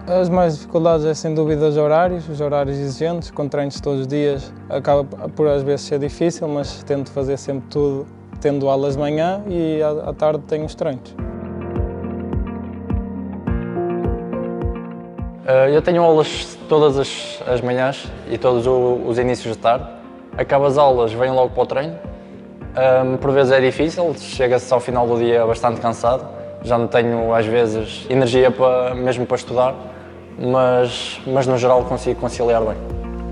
As mais dificuldades é sem dúvida os horários exigentes, com treinos todos os dias, acaba por às vezes ser difícil, mas tento fazer sempre tudo, tendo aulas de manhã e à tarde tenho os treinos. Eu tenho aulas todas as manhãs e todos os inícios de tarde. Acabo as aulas, venho logo para o treino. Por vezes é difícil, chega-se ao final do dia bastante cansado. Já não tenho, às vezes, energia mesmo para estudar, mas no geral consigo conciliar bem.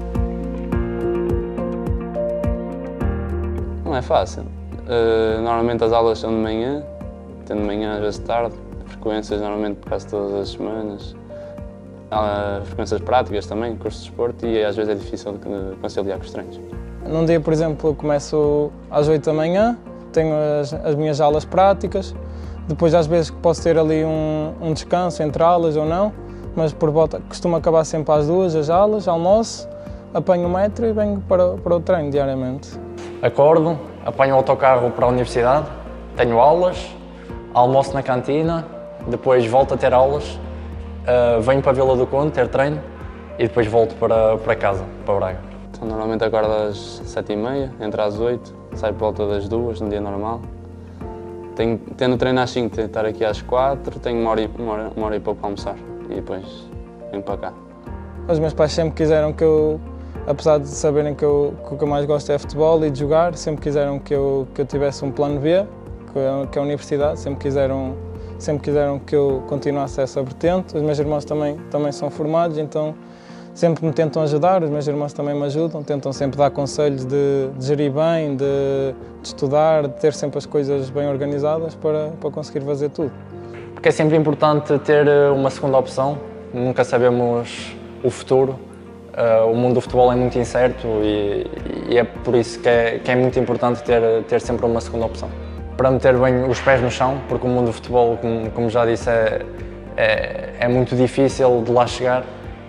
Não é fácil. Normalmente as aulas são de manhã, tendo de manhã às vezes de tarde, frequências normalmente quase todas as semanas. Há frequências práticas também, cursos de desporto, e às vezes é difícil de conciliar com os treinos. Num dia, por exemplo, eu começo às 8 da manhã, tenho as minhas aulas práticas, depois às vezes posso ter ali um descanso entre aulas ou não, mas por volta costumo acabar sempre às 2 as aulas, almoço, apanho o metro e venho para o treino diariamente. Acordo, apanho o autocarro para a universidade, tenho aulas, almoço na cantina, depois volto a ter aulas, venho para a Vila do Conde ter treino e depois volto para casa, para Braga. Então, normalmente acordo às 7h30, entro às 8, saio por volta das 2 no dia normal. Tendo treino às 5, tenho de estar aqui às 4, tenho uma hora e pouco para almoçar e depois venho para cá. Os meus pais sempre quiseram que eu, apesar de saberem que o que eu mais gosto é futebol e de jogar, sempre quiseram que eu tivesse um plano B, que é a universidade, sempre quiseram que eu continuasse essa vertente. Os meus irmãos também são formados, então sempre me tentam ajudar, os meus irmãos também me ajudam, tentam sempre dar conselhos de gerir bem, de estudar, de ter sempre as coisas bem organizadas para conseguir fazer tudo. Porque é sempre importante ter uma segunda opção, nunca sabemos o futuro, o mundo do futebol é muito incerto e é por isso que é muito importante ter sempre uma segunda opção. Para meter bem os pés no chão, porque o mundo do futebol, como já disse, é muito difícil de lá chegar.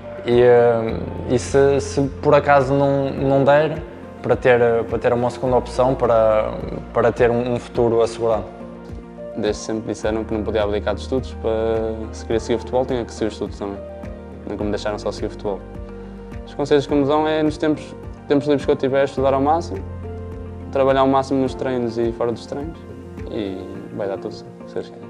E se por acaso não der, para ter uma segunda opção, para ter um futuro assegurado. Desde sempre disseram que não podia abdicar de estudos, se queria seguir futebol tinha que seguir estudos também, nunca me deixaram só seguir futebol. Os conselhos que me dão é, nos tempos livres que eu tiver, estudar ao máximo, trabalhar ao máximo nos treinos e fora dos treinos, e vai dar tudo certo, se Deus quiser.